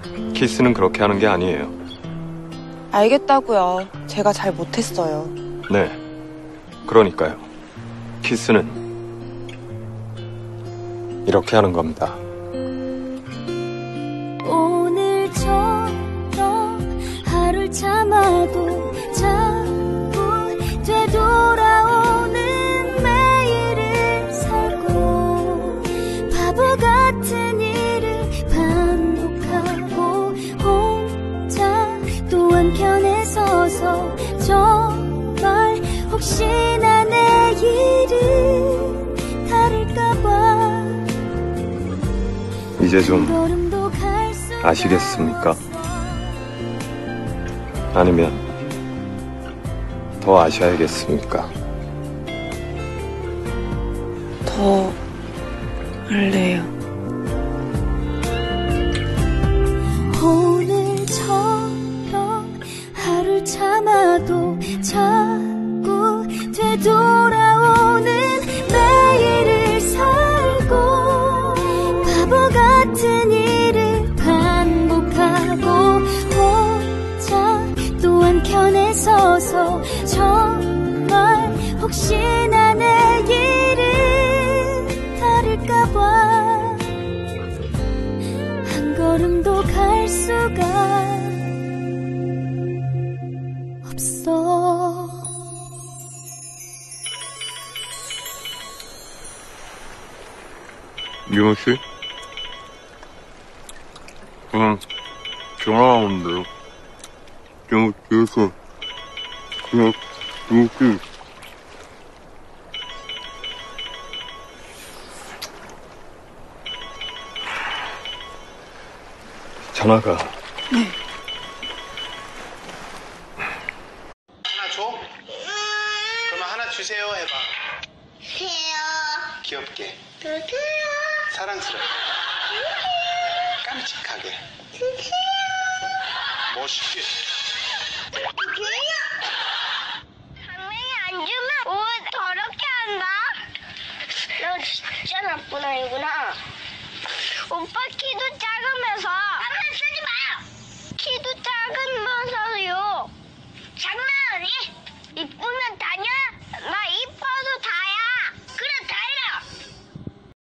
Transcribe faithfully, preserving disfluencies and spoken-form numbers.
키스는 그렇게 하는 게 아니에요. 알겠다고요. 제가 잘 못했어요. 네, 그러니까요. 키스는 이렇게 하는 겁니다. 오늘처럼 하루를 참아도 자꾸 되돌아오는 매일을 살고 바보 같은 일을 반복하고 혼자 또 한켠에 서서 정말 혹시나 내일은 다를까봐 이제 좀 아시겠습니까? 아니면 더 아셔야겠습니까? 더 할래요. 오늘처럼 하루를 참아도 자꾸 되돌아오는 매일을 살고 바보 같은 일을 반복하고 혼자 또 한켠에 서서 정말 혹시나 내일은 다를까봐 한 걸음도 갈 수가 없어. 유모 씨? 그냥 전화 오는데요. 너무 뒤에서 그냥 유모 씨. 전화가. 네. 하나 줘? 그러면 하나 주세요 해봐. 주세요. 귀엽게. 주세요. 사랑스럽게. 깜찍하게. 주세요. 멋있게. 주세요. 당연히 안 주면 옷 더럽게 한다. 너 진짜 나쁜 아이구나. 오빠 키도 작아.